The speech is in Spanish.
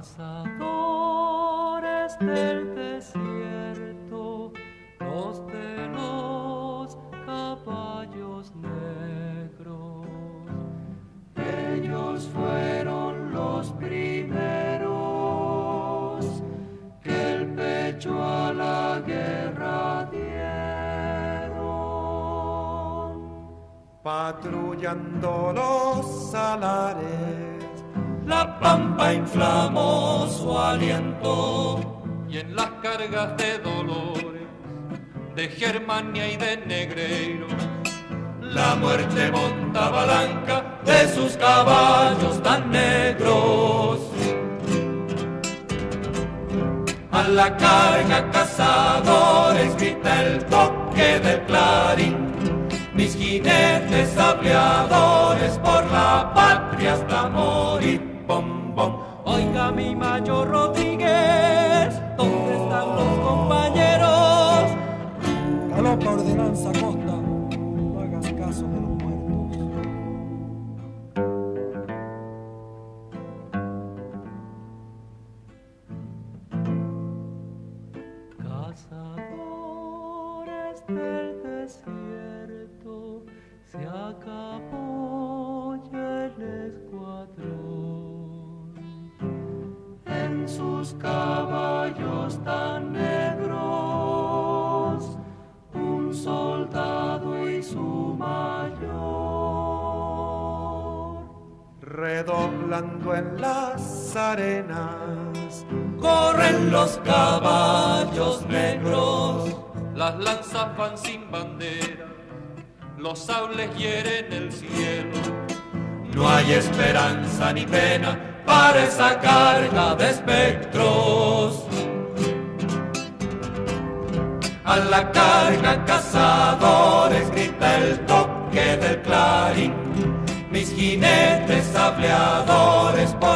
Cazadores del desierto, los de los caballos negros. Ellos fueron los primeros que el pecho a la guerra dieron. Patrullando los salares, la pampa inflamó su aliento, y en las cargas de dolores de Germania y de Negreiro, la muerte monta palanca de sus caballos tan negros. A la carga, cazadores, grita el toque del clarín. Mis jinetes sableadores por la patria hasta morir. Bom, bom. Oiga mi mayor Rodríguez, ¿dónde están los compañeros? Galopa ordenanza Costa, no hagas caso de los muertos. Cazadores del desierto, se acabó ya el escuadrón. En sus caballos tan negros, un soldado y su mayor. redoblando en las arenas, corren los caballos negros, las lanzas van sin bandera, los sables hieren el cielo. No hay esperanza ni pena para esa carga de espectros. A la carga, cazadores, grita el toque del clarín. Mis jinetes sableadores por